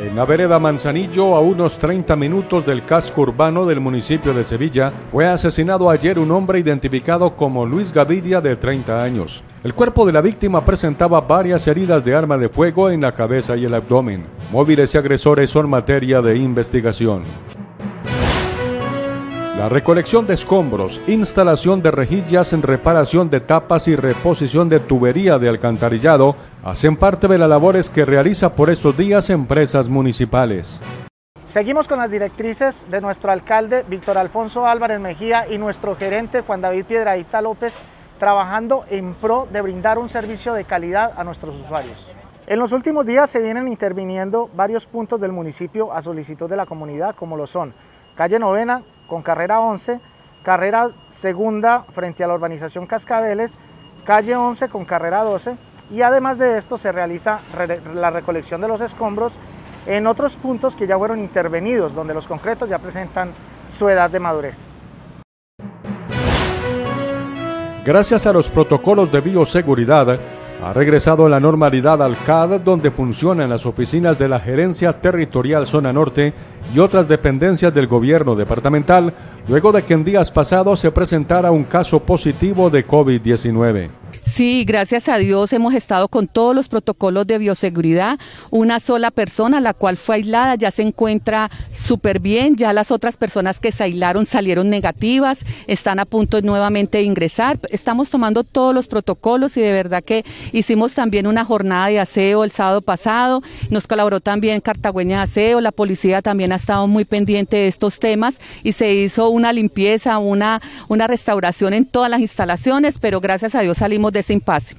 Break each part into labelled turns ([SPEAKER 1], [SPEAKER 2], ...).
[SPEAKER 1] En la vereda Manzanillo, a unos 30 minutos del casco urbano del municipio de Sevilla, fue asesinado ayer un hombre identificado como Luis Gavidia, de 30 años. El cuerpo de la víctima presentaba varias heridas de arma de fuego en la cabeza y el abdomen. Móviles y agresores son materia de investigación. La recolección de escombros, instalación de rejillas, reparación de tapas y reposición de tubería de alcantarillado hacen parte de las labores que realiza por estos días empresas municipales.
[SPEAKER 2] Seguimos con las directrices de nuestro alcalde Víctor Alfonso Álvarez Mejía y nuestro gerente Juan David Piedradita López, trabajando en pro de brindar un servicio de calidad a nuestros usuarios. En los últimos días se vienen interviniendo varios puntos del municipio a solicitud de la comunidad, como lo son calle Novena con carrera 11, carrera segunda frente a la urbanización Cascabeles, calle 11 con carrera 12, y además de esto se realiza la recolección de los escombros en otros puntos que ya fueron intervenidos, donde los concretos ya presentan su edad de madurez.
[SPEAKER 1] Gracias a los protocolos de bioseguridad, ha regresado la normalidad al CAD, donde funcionan las oficinas de la Gerencia Territorial Zona Norte y otras dependencias del gobierno departamental, luego de que en días pasados se presentara un caso positivo de COVID-19.
[SPEAKER 3] Sí, gracias a Dios hemos estado con todos los protocolos de bioseguridad. Una sola persona, la cual fue aislada, ya se encuentra súper bien. Ya las otras personas que se aislaron salieron negativas, están a punto nuevamente de ingresar. Estamos tomando todos los protocolos y de verdad que hicimos también una jornada de aseo el sábado pasado. Nos colaboró también Cartagüeña de Aseo, la policía también ha estado muy pendiente de estos temas y se hizo una limpieza, una restauración en todas las instalaciones, pero gracias a Dios salimos de ese impasse.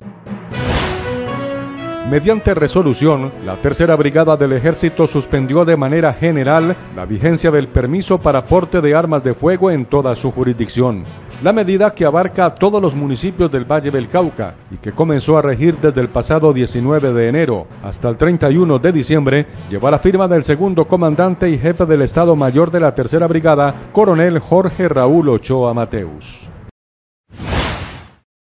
[SPEAKER 1] Mediante resolución, la Tercera Brigada del Ejército suspendió de manera general la vigencia del permiso para porte de armas de fuego en toda su jurisdicción. La medida, que abarca a todos los municipios del Valle del Cauca y que comenzó a regir desde el pasado 19 de enero hasta el 31 de diciembre, lleva la firma del segundo comandante y jefe del Estado Mayor de la Tercera Brigada, coronel Jorge Raúl Ochoa Mateus.